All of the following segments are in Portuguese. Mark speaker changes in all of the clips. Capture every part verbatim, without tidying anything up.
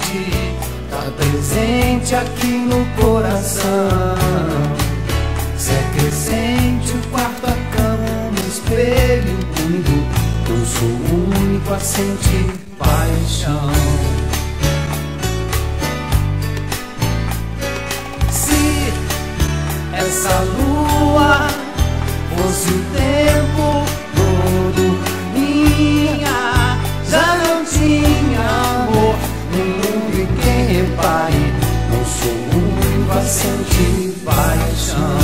Speaker 1: sentir, tá presente aqui no coração. Se é crescente o quarto, a cama, no espelho, comigo, eu sou o único a sentir paixão. Se essa lua fosse o tempo todo minha, já não tinha amor nenhum. E quem repare, não sou o único a sentir paixão.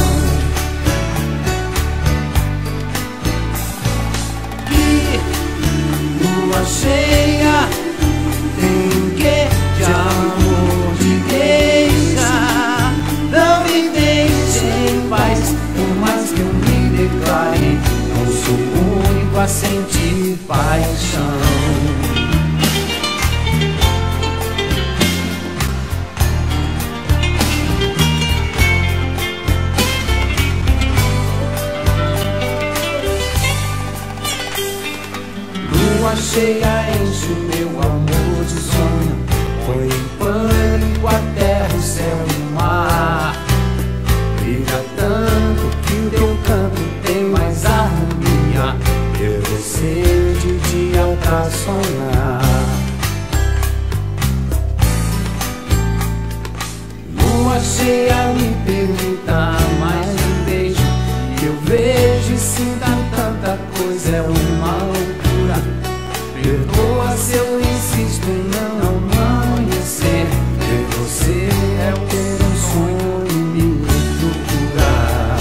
Speaker 1: Que lua cheia tem que de amor de geisha, não me deixe em paz, por mais que eu me declare, não sou o único a sentir paixão. Lua cheia enche o meu amor de sonho, põe em pânico a terra, o céu e o mar. Brilha tanto que o teu canto tem mais harmonia, eu você de dia pra sonhar. Lua cheia me pergunta mais um beijo, que eu vejo e sinto tanta coisa, é uma loucura. Perdoa se eu insisto em não amanhecer, ver você é o ter um sonho e me procurar.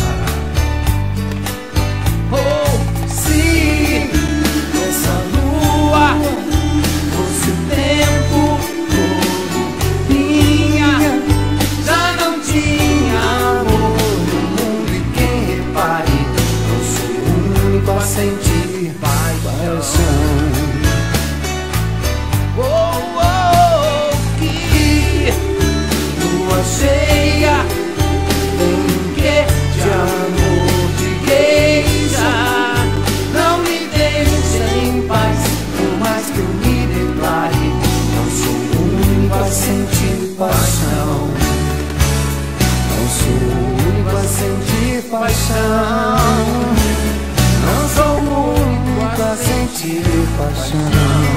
Speaker 1: Oh, se essa lua fosse o tempo todo minha, já não tinha amor no mundo. E quem repare, não sou o único a sentir paixão. Cheia tem que de amor de geisha, não me deixe em paz, por mais que eu me declare, não sou o único a sentir paixão. Não sou o único a sentir paixão. Não sou o único a sentir paixão.